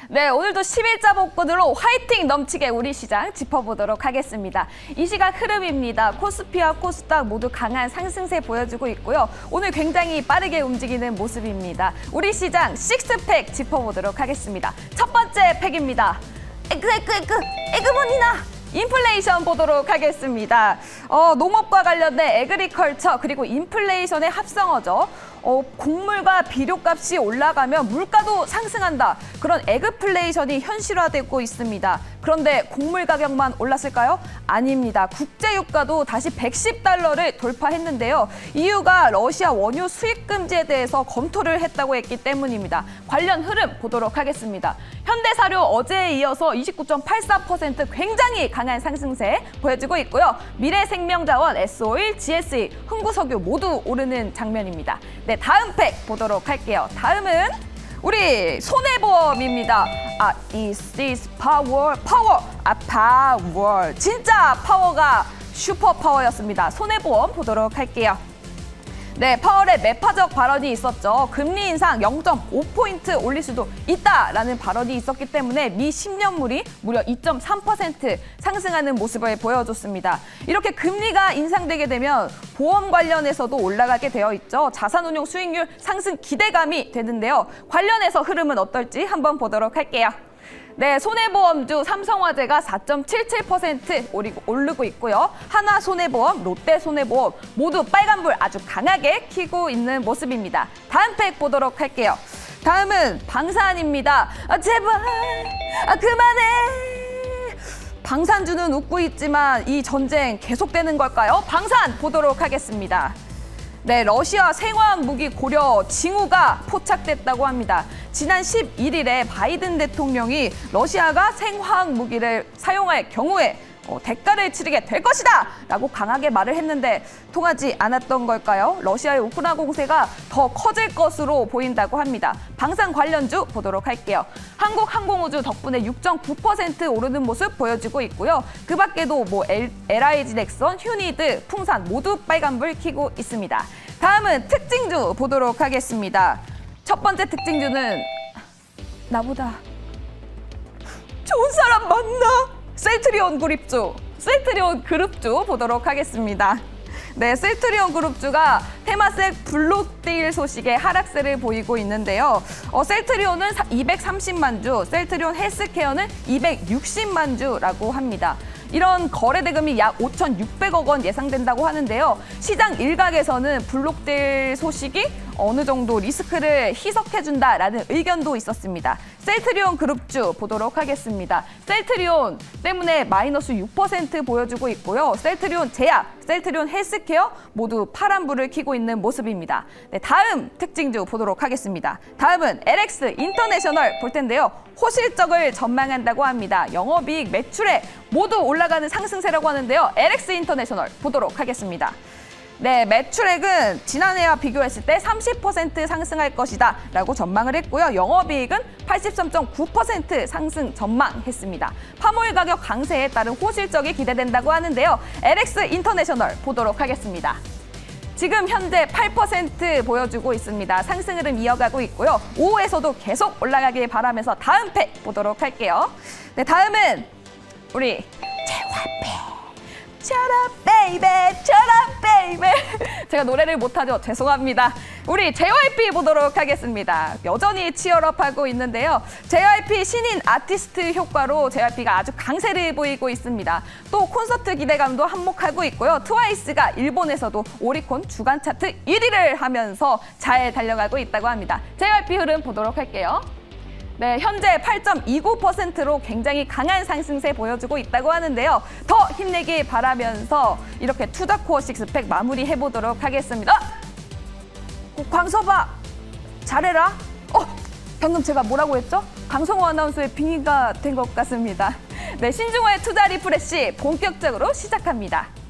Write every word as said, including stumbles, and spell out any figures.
네, 오늘도 십일자 복권으로 화이팅 넘치게 우리 시장 짚어보도록 하겠습니다. 이 시각 흐름입니다. 코스피와 코스닥 모두 강한 상승세 보여주고 있고요. 오늘 굉장히 빠르게 움직이는 모습입니다. 우리 시장 식스팩 짚어보도록 하겠습니다. 첫 번째 팩입니다. 에그 에그 에그 에그머니나 인플레이션 보도록 하겠습니다. 어, 농업과 관련된 에그리컬처 그리고 인플레이션의 합성어죠. 어, 곡물과 비료값이 올라가면 물가도 상승한다. 그런 에그플레이션이 현실화되고 있습니다. 그런데 곡물 가격만 올랐을까요? 아닙니다. 국제유가도 다시 백십 달러를 돌파했는데요. 이유가 러시아 원유 수입 금지에 대해서 검토를 했다고 했기 때문입니다. 관련 흐름 보도록 하겠습니다. 현대사료 어제에 이어서 이십구 점 팔사 퍼센트 굉장히 강한 상승세 보여주고 있고요. 미래생명자원, 에스오일, 지에스이, 흥구석유 모두 오르는 장면입니다. 네, 다음 팩 보도록 할게요. 다음은 우리 손해보험입니다. 아, is this power? 파워! 아, 파워! 진짜 파워가 슈퍼 파워였습니다. 손해보험 보도록 할게요. 네, 파월에 매파적 발언이 있었죠. 금리 인상 영 점 오 포인트 올릴 수도 있다라는 발언이 있었기 때문에 미 십 년물이 무려 이 점 삼 퍼센트 상승하는 모습을 보여줬습니다. 이렇게 금리가 인상되게 되면 보험 관련해서도 올라가게 되어 있죠. 자산운용 수익률 상승 기대감이 되는데요. 관련해서 흐름은 어떨지 한번 보도록 할게요. 네, 손해보험주 삼성화재가 사 점 칠칠 퍼센트 오르고 있고요. 하나손해보험, 롯데손해보험 모두 빨간불 아주 강하게 켜고 있는 모습입니다. 다음 팩 보도록 할게요. 다음은 방산입니다. 아, 제발, 아, 그만해. 방산주는 웃고 있지만 이 전쟁 계속되는 걸까요? 방산 보도록 하겠습니다. 네, 러시아 생화학 무기 고려 징후가 포착됐다고 합니다. 지난 십일일에 바이든 대통령이 러시아가 생화학 무기를 사용할 경우에 어, 대가를 치르게 될 것이다! 라고 강하게 말을 했는데 통하지 않았던 걸까요? 러시아의 우크라이나 공세가 더 커질 것으로 보인다고 합니다. 방산 관련주 보도록 할게요. 한국항공우주 덕분에 육 점 구 퍼센트 오르는 모습 보여주고 있고요. 그 밖에도 뭐 엘아이지 넥선, 휴니드, 풍산 모두 빨간불 켜고 있습니다. 다음은 특징주 보도록 하겠습니다. 첫 번째 특징주는 나보다 좋은 사람 맞나? 셀트리온 그룹주, 셀트리온 그룹주 보도록 하겠습니다. 네, 셀트리온 그룹주가 테마색 블록딜 소식에 하락세를 보이고 있는데요. 어, 셀트리온은 이백삼십만 주, 셀트리온 헬스케어는 이백육십만 주라고 합니다. 이런 거래 대금이 약 오천육백억 원 예상된다고 하는데요. 시장 일각에서는 블록딜 소식이 어느 정도 리스크를 희석해준다라는 의견도 있었습니다. 셀트리온 그룹주 보도록 하겠습니다. 셀트리온 때문에 마이너스 육 퍼센트 보여주고 있고요. 셀트리온 제약, 셀트리온 헬스케어 모두 파란불을 켜고 있는 모습입니다. 네, 다음 특징주 보도록 하겠습니다. 다음은 엘엑스 인터내셔널 볼 텐데요. 호실적을 전망한다고 합니다. 영업이익, 매출에 모두 올라가는 상승세라고 하는데요. 엘엑스 인터내셔널 보도록 하겠습니다. 네, 매출액은 지난해와 비교했을 때 삼십 퍼센트 상승할 것이다 라고 전망을 했고요. 영업이익은 팔십삼 점 구 퍼센트 상승 전망했습니다. 파몰 가격 강세에 따른 호실적이 기대된다고 하는데요. 엘엑스 인터내셔널 보도록 하겠습니다. 지금 현재 팔 퍼센트 보여주고 있습니다. 상승 흐름 이어가고 있고요. 오후에서도 계속 올라가길 바라면서 다음 팩 보도록 할게요. 네, 다음은 우리 제이와이피. Shut up, baby, shut up, baby. 제가 노래를 못하죠. 죄송합니다. 우리 제이와이피 보도록 하겠습니다. 여전히 치열업하고 있는데요. 제이와이피 신인 아티스트 효과로 제이와이피가 아주 강세를 보이고 있습니다. 또 콘서트 기대감도 한몫하고 있고요. 트와이스가 일본에서도 오리콘 주간 차트 일 위를 하면서 잘 달려가고 있다고 합니다. 제이와이피 흐름 보도록 할게요. 네, 현재 팔 점 이구 퍼센트로 굉장히 강한 상승세 보여주고 있다고 하는데요. 더 힘내길 바라면서 이렇게 투자코어 식스팩 마무리해보도록 하겠습니다. 어? 광서봐, 잘해라. 어, 방금 제가 뭐라고 했죠? 강성호 아나운서의 빙의가 된 것 같습니다. 네, 신중호의 투자 리프레시 본격적으로 시작합니다.